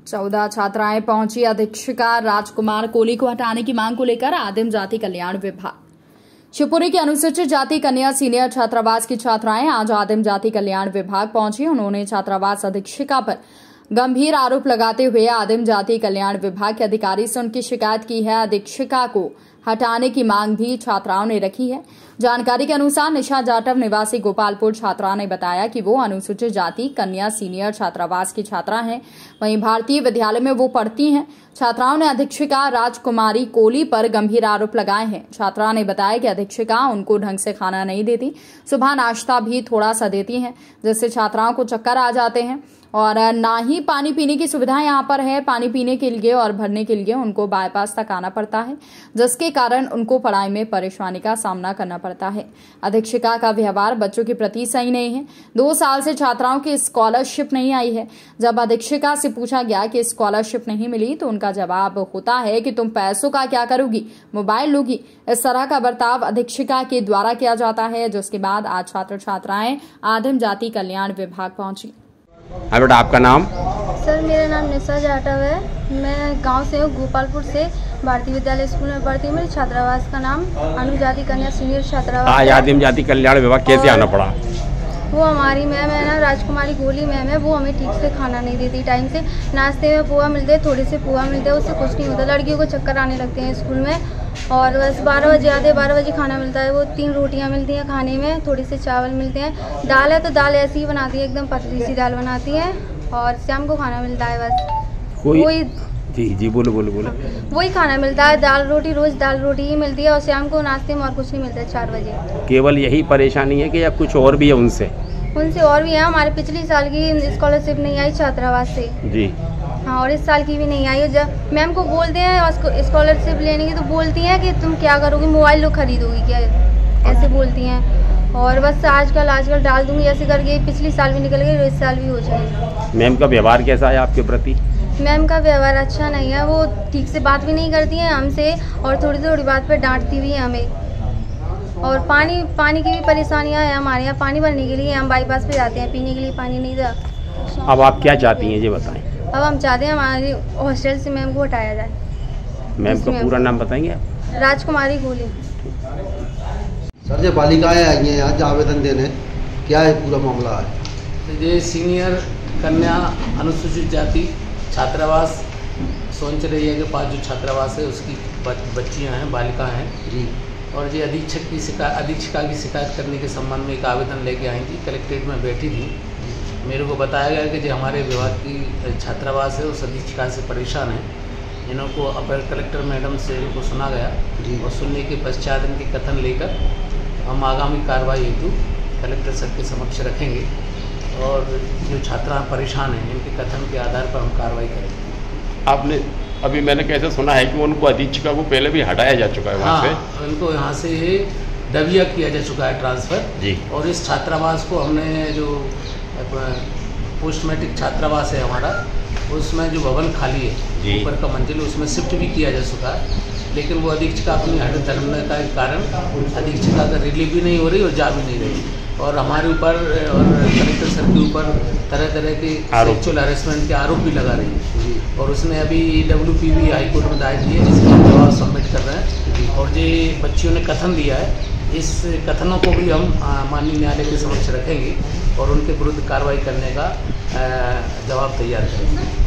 14 छात्राएं पहुंची अधीक्षिका राजकुमार कोली को हटाने की मांग को लेकर आदिम जाति कल्याण विभाग। शिवपुरी की अनुसूचित जाति कन्या सीनियर छात्रावास की छात्राएं आज आदिम जाति कल्याण विभाग पहुंची। उन्होंने छात्रावास अधीक्षिका पर गंभीर आरोप लगाते हुए आदिम जाति कल्याण विभाग के अधिकारी से उनकी शिकायत की है। अधीक्षिका को हटाने की मांग भी छात्राओं ने रखी है। जानकारी के अनुसार निशा जाटव निवासी गोपालपुर छात्रा ने बताया कि वो अनुसूचित जाति कन्या सीनियर छात्रावास की छात्रा हैं। वहीं भारतीय विद्यालय में वो पढ़ती हैं। छात्राओं ने अधीक्षिका राजकुमारी कोली पर गंभीर आरोप लगाए हैं। छात्रा ने बताया कि अधीक्षिका उनको ढंग से खाना नहीं देती, सुबह नाश्ता भी थोड़ा सा देती हैं, जिससे छात्राओं को चक्कर आ जाते हैं और ना ही पानी पीने की सुविधा यहाँ पर है। पानी पीने के लिए और भरने के लिए उनको बाईपास तक आना पड़ता है, जिसके कारण उनको पढ़ाई में परेशानी का सामना करना पड़ता है। अधीक्षिका का व्यवहार बच्चों के प्रति सही नहीं है। 2 साल से छात्राओं की स्कॉलरशिप नहीं आई है। जब अधीक्षिका से पूछा गया कि स्कॉलरशिप नहीं मिली तो उनका जवाब होता है कि तुम पैसों का क्या करोगी, मोबाइल लोगी। इस तरह का बर्ताव अधीक्षिका के द्वारा किया जाता है, जिसके बाद आज छात्र छात्राएं आदिम जाति कल्याण विभाग पहुंची। हाँ बेटा, आपका नाम? सर, मेरा नाम निशा जाटव है। मैं गांव से हूँ, गोपालपुर से भारतीय विद्यालय स्कूल में पढ़ती हूँ। मेरे छात्रावास का नाम अनुजाति कन्या सीनियर छात्रावास। आज आदिम जाति कल्याण विभाग कैसे आना पड़ा? वो हमारी मैम है ना, राजकुमारी कोली मैम है, वो हमें ठीक से खाना नहीं देती। टाइम से नाश्ते में पोहा मिलते हैं, थोड़े से पोहा मिलते हैं, उससे कुछ नहीं होता। लड़कियों को चक्कर आने लगते हैं स्कूल में। और बस 12 बजे आते, 12 बजे खाना मिलता है। वो 3 रोटियां मिलती हैं खाने में, थोड़ी से चावल मिलते हैं। दाल है तो दाल ऐसी ही बनाती है, एकदम पतली सी दाल बनाती है। और शाम को खाना मिलता है बस कोई जी बोलो। वही खाना मिलता है, दाल रोटी। रोज दाल रोटी ही मिलती है और शाम को नाश्ते में और कुछ नहीं मिलता है 4 बजे। केवल यही परेशानी है कि या कुछ और भी है? उनसे और भी है। हमारे पिछले साल की स्कॉलरशिप नहीं आई छात्रावास से जी। हाँ, और इस साल की भी नहीं आई। जब मैम को बोलते हैं स्कॉलरशिप लेने की तो बोलती हैं कि तुम क्या करोगी, मोबाइल लो खरीदोगी क्या, ऐसे बोलती हैं। और बस आजकल डाल दूंगी ऐसे करके। पिछले साल भी निकल गई, इस साल भी हो जाएगी। मैम का व्यवहार कैसा है आपके प्रति? मैम का व्यवहार अच्छा नहीं है। वो ठीक से बात भी नहीं करती हैं हमसे और थोड़ी बात पर डांटती भी है हमें। और पानी की भी परेशानियाँ हैं हमारे यहाँ। पानी भरने के लिए हम बाईपास पे जाते हैं, पीने के लिए पानी नहीं था। अब आप क्या चाहती हैं ये बताएं? अब हम चाहते हैं हमारे हॉस्टल से मैम को हटाया जाए। मैम का पूरा नाम बताएंगे आप? राजकुमारी कोली। सर, जो बालिकाएं आई हैं आज आवेदन देने, क्या है पूरा मामला है? ये सीनियर कन्या अनुसूचित जाति छात्रावास सोनचरैया के पास जो छात्रावास है उसकी बच्चियां हैं, बालिका हैं जी। और ये अधीक्षिका की शिकायत करने के संबंध में एक आवेदन लेके आई थी। कलेक्ट्रेट में बैठी थी। मेरे को बताया गया कि जो हमारे विभाग की छात्रावास है उस अधीक्षिका से परेशान है। इनको अपर कलेक्टर मैडम से इनको सुना गया और सुनने के पश्चात इनके कथन लेकर हम आगामी कार्रवाई हेतु कलेक्टर सर के समक्ष रखेंगे। और जो छात्रा परेशान हैं इनके कथन के आधार पर हम कार्रवाई करेंगे। आपने अभी मैंने कैसे सुना है कि उनको अधीक्षिका को पहले भी हटाया जा चुका है वहाँ से? उनको यहाँ से दबिया किया जा चुका है, ट्रांसफ़र जी। और इस छात्रावास को हमने जो पोस्ट मैट्रिक छात्रावास है हमारा, उसमें जो भवन खाली है ऊपर का मंजिल, उसमें शिफ्ट भी किया जा चुका है। लेकिन वो अधीक्षिका अपनी हट धर्म के कारण अधीक्षिका का रिलीव भी नहीं हो रही और जा भी नहीं रही। और हमारे ऊपर और कलेक्टर सर के ऊपर तरह के सेक्सुअल हरेसमेंट के आरोप भी लगा रही है। और उसने अभी WPV हाई कोर्ट में दायर किया, जिसका जवाब सबमिट कर रहे हैं। और जो बच्चियों ने कथन दिया है, इस कथनों को भी हम माननीय न्यायालय के समक्ष रखेंगे और उनके विरुद्ध कार्रवाई करने का जवाब तैयार करेंगे।